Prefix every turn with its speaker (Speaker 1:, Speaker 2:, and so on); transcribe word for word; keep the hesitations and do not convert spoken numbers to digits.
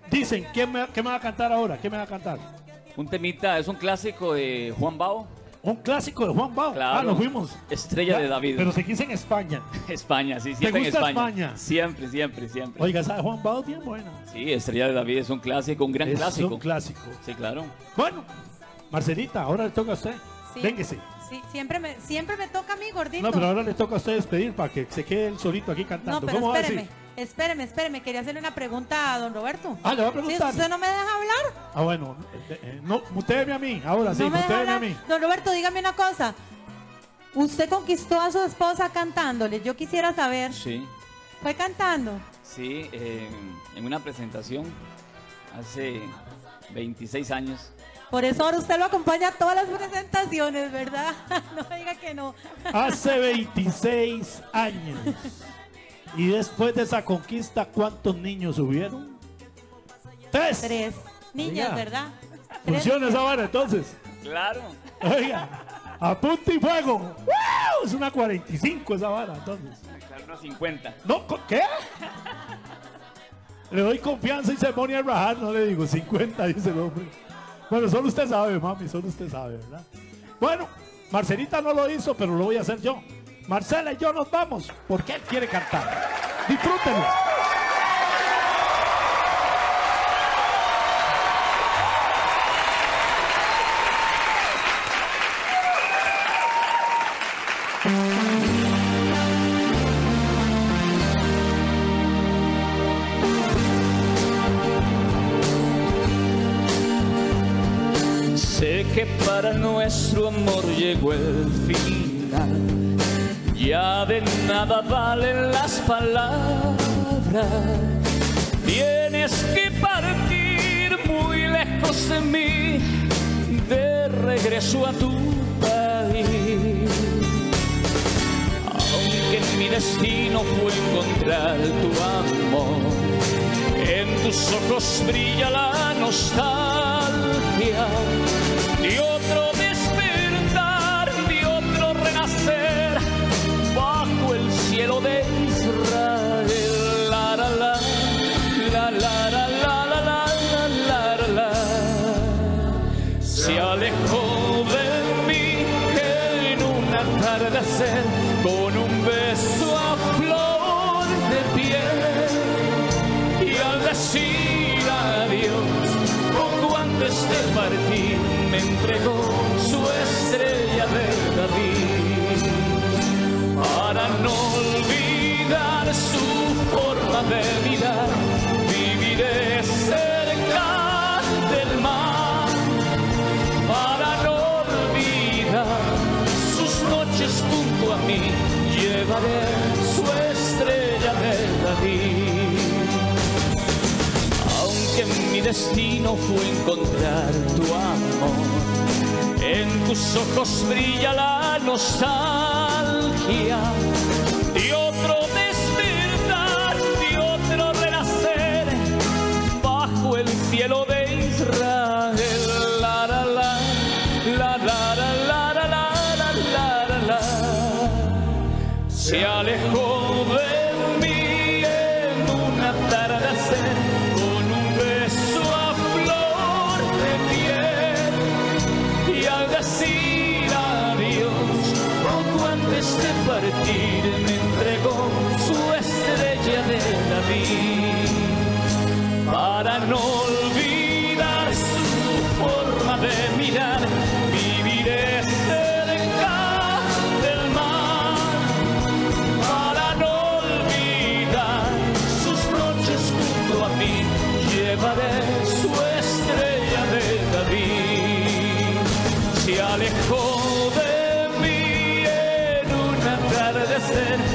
Speaker 1: Dicen, ¿qué me, ¿qué me va a cantar ahora? ¿Qué me va a cantar?
Speaker 2: Un temita, es un clásico de Juan Bao.
Speaker 1: Un clásico de Juan Bao.
Speaker 2: Claro.
Speaker 1: Ah, nos fuimos.
Speaker 2: Estrella
Speaker 1: Ya,
Speaker 2: de David.
Speaker 1: Pero se quise en España.
Speaker 2: España, sí,
Speaker 1: ¿Te
Speaker 2: siempre en
Speaker 1: gusta
Speaker 2: España.
Speaker 1: España?
Speaker 2: Siempre, siempre, siempre.
Speaker 1: Oiga, esa de Juan Bao es bien buena.
Speaker 2: Sí, Estrella de David es un clásico, un gran
Speaker 1: Es
Speaker 2: clásico.
Speaker 1: un clásico.
Speaker 2: Sí, claro.
Speaker 1: Bueno, Marcelita, ahora le toca a usted.
Speaker 3: Sí.
Speaker 1: Véngase.
Speaker 3: Sí, siempre me, siempre me toca a mí, gordito.
Speaker 1: No, pero ahora le toca a usted despedir para que se quede él solito aquí cantando.
Speaker 3: No, pero
Speaker 1: ¿Cómo va a
Speaker 3: espéreme,
Speaker 1: decir?
Speaker 3: espéreme, espéreme. Quería hacerle una pregunta a don Roberto.
Speaker 1: Ah, le va a
Speaker 3: ¿Sí,
Speaker 1: preguntar.
Speaker 3: ¿Usted no me deja hablar?
Speaker 1: Ah, bueno. eh, eh, no, mutéeme a mí. Ahora sí,
Speaker 3: no me deja
Speaker 1: mutéeme a
Speaker 3: hablar.
Speaker 1: mí.
Speaker 3: Don Roberto, dígame una cosa. Usted conquistó a su esposa cantándole. Yo quisiera saber.
Speaker 2: Sí,
Speaker 3: ¿Fue cantando?
Speaker 2: sí, eh, en una presentación hace veintiséis años.
Speaker 3: Por eso ahora usted lo acompaña a todas las presentaciones, ¿verdad? No me diga que no.
Speaker 1: Hace veintiséis años. Y después de esa conquista, ¿cuántos niños hubieron? Tres.
Speaker 3: Tres niñas,
Speaker 1: Oiga,
Speaker 3: ¿verdad? Tres
Speaker 1: Funciona
Speaker 3: niñas.
Speaker 1: esa vara entonces.
Speaker 2: Claro.
Speaker 1: Oiga, a punto y fuego. ¡Wow! Es una cuarenta y cinco esa vara entonces.
Speaker 2: Claro, unos cincuenta.
Speaker 1: No, co- ¿qué? Le doy confianza y se pone a rajar, no le digo cincuenta, dice el hombre. Bueno, solo usted sabe, mami, solo usted sabe, ¿verdad? Bueno, Marcelita no lo hizo, pero lo voy a hacer yo. Marcela y yo nos vamos porque él quiere cantar. Disfrútenlo.
Speaker 2: Sé que para nuestro amor llegó el final. Ya de nada valen las palabras. Tienes que partir muy lejos de mí, de regreso a tu país. Aunque mi destino fue encontrar tu amor, en tus ojos brilla la nostalgia de otro despertar, de otro renacer bajo el cielo de Israel. La la la, la la la la la la la la la. Se alejó de mí en un atardecer con un beso a flor de piel. Y al decir adiós, poco antes de partir, me entregó su estrella de David. Para no olvidar su forma de mirar, viviré cerca del mar. Para no olvidar sus noches junto a mí, llevaré su estrella de David. Aunque mi destino fue encontrar tu amor, en tus ojos brilla la nostalgia de otro despertar, de otro renacer bajo el cielo de Israel. La la la, la la la la la la la la la. Se alejó de mí en un atardecer con un beso a flor de piel. Y al decir adiós, poco antes de partir, me entregó su estrella de David. Para no olvidar su forma de mirar, viviré cerca del mar. Para no olvidar sus noches junto a mí, llevaré su estrella de David. Se alejó de mí en un atardecer